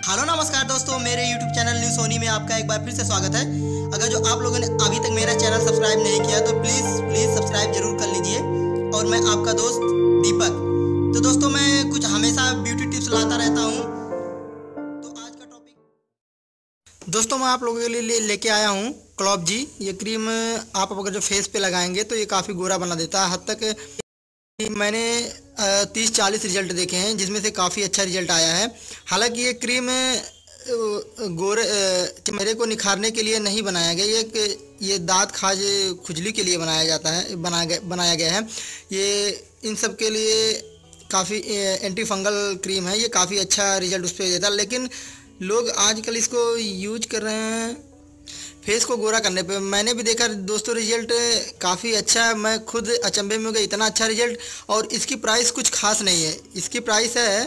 Hello नमस्कार दोस्तों, मेरे YouTube चैनल न्यू सोनी में आपका एक बार फिर से स्वागत है। अगर जो आप लोगों ने अभी तक मेरा चैनल सब्सक्राइब नहीं किया तो प्लीज़ सब्सक्राइब जरूर कर लीजिए। और मैं आपका दोस्त दीपक। तो दोस्तों, मैं कुछ हमेशा ब्यूटी टिप्स लाता रहता हूँ। तो आज का टॉपिक दोस्तों मैं आप लोगों के लिए लेके आया हूँ क्लॉप जी। ये क्रीम आप अगर जो फेस पे लगाएंगे तो ये काफ़ी गोरा बना देता है। हद तक मैंने 30-40 रिजल्ट देखे हैं जिसमें से काफ़ी अच्छा रिजल्ट आया है। हालांकि ये क्रीम गोरे चेहरे को निखारने के लिए नहीं बनाया गया, ये दांत खाज खुजली के लिए बनाया गया है। ये इन सब के लिए काफ़ी एंटी फंगल क्रीम है। ये काफ़ी अच्छा रिजल्ट उस पर देता है, लेकिन लोग आजकल इसको यूज कर रहे हैं फेस को गोरा करने पे। मैंने भी देखा दोस्तों रिजल्ट काफ़ी अच्छा है। मैं खुद अचंभे में हो गया, इतना अच्छा रिजल्ट। और इसकी प्राइस कुछ खास नहीं है। इसकी प्राइस है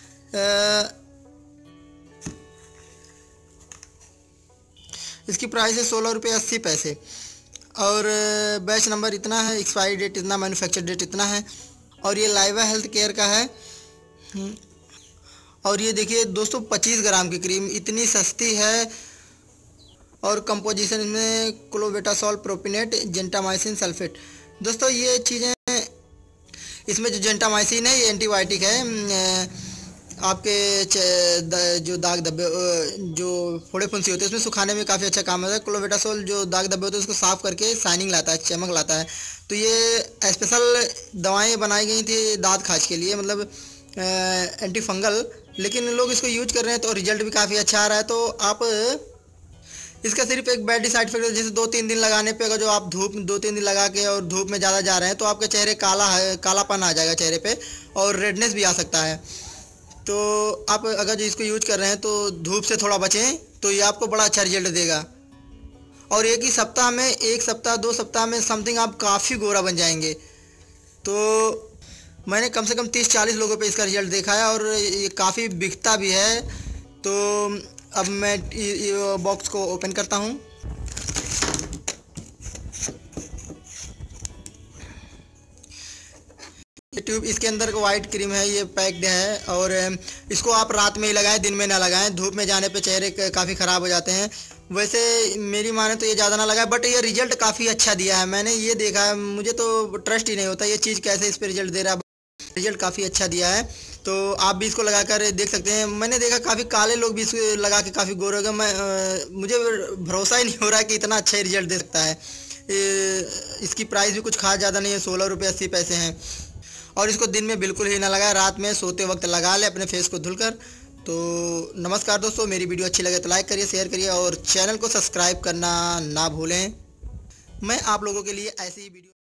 इसकी प्राइस है 16 रुपये 80 पैसे। और बैच नंबर इतना है, एक्सपायरी डेट इतना, मैन्युफैक्चर डेट इतना है। और ये लाइवा हेल्थ केयर का है। और ये देखिए दोस्तों 25 ग्राम की क्रीम इतनी सस्ती है। और कंपोजिशन इसमें क्लोबेटासोल प्रोपिनेट जेंटामाइसिन सल्फेट। दोस्तों ये चीज़ें, इसमें जो जेंटामाइसिन है ये एंटीबायोटिक है। आपके जो दाग धब्बे, जो फोड़े फुंसी होते हैं उसमें सुखाने में काफ़ी अच्छा काम आता है। क्लोबेटासोल जो दाग धब्बे होते हैं उसको साफ़ करके शाइनिंग लाता है, चमक लाता है। तो ये स्पेशल दवाएं बनाई गई थी दांत खाज के लिए, मतलब एंटी फंगल। लेकिन लोग इसको यूज कर रहे हैं तो रिजल्ट भी काफ़ी अच्छा आ रहा है। तो आप इसका सिर्फ एक बैड साइड इफेक्ट है, जैसे 2-3 दिन लगाने पे अगर जो आप 2-3 दिन लगा के और धूप में ज़्यादा जा रहे हैं तो आपके चेहरे कालापन आ जाएगा चेहरे पे, और रेडनेस भी आ सकता है। तो आप अगर जो इसको यूज कर रहे हैं तो धूप से थोड़ा बचें, तो ये आपको बड़ा अच्छा रिजल्ट देगा। और एक ही सप्ताह में, 1 सप्ताह 2 सप्ताह में समथिंग आप काफ़ी गोरा बन जाएंगे। तो मैंने कम से कम 30-40 लोगों पे इसका रिजल्ट देखा है, और ये काफ़ी बिकता भी है। तो अब मैं बॉक्स को ओपन करता हूँ। ये ट्यूब, इसके अंदर वाइट क्रीम है, ये पैक्ड है। और इसको आप रात में ही लगाएं, दिन में ना लगाएं। धूप में जाने पे चेहरे काफ़ी ख़राब हो जाते हैं। वैसे मेरी माने तो ये ज़्यादा ना लगाएं, बट ये रिजल्ट काफ़ी अच्छा दिया है। मैंने ये देखा है, मुझे तो ट्रस्ट ही नहीं होता ये चीज़ कैसे इस पर रिजल्ट दे रहा है। रिजल्ट काफ़ी अच्छा दिया है, तो आप भी इसको लगाकर देख सकते हैं। मैंने देखा काफ़ी काले लोग भी इसको लगा के काफ़ी गोरे हो गए। मुझे भरोसा ही नहीं हो रहा है कि इतना अच्छा रिजल्ट दे सकता है। इसकी प्राइस भी कुछ खास ज़्यादा नहीं है, 16 रुपये 80 पैसे हैं। और इसको दिन में बिल्कुल ही ना लगाए, रात में सोते वक्त लगा ले अपने फेस को धुलकर। तो नमस्कार दोस्तों, मेरी वीडियो अच्छी लगे तो लाइक करिए, शेयर करिए और चैनल को सब्सक्राइब करना ना भूलें। मैं आप लोगों के लिए ऐसी ही वीडियो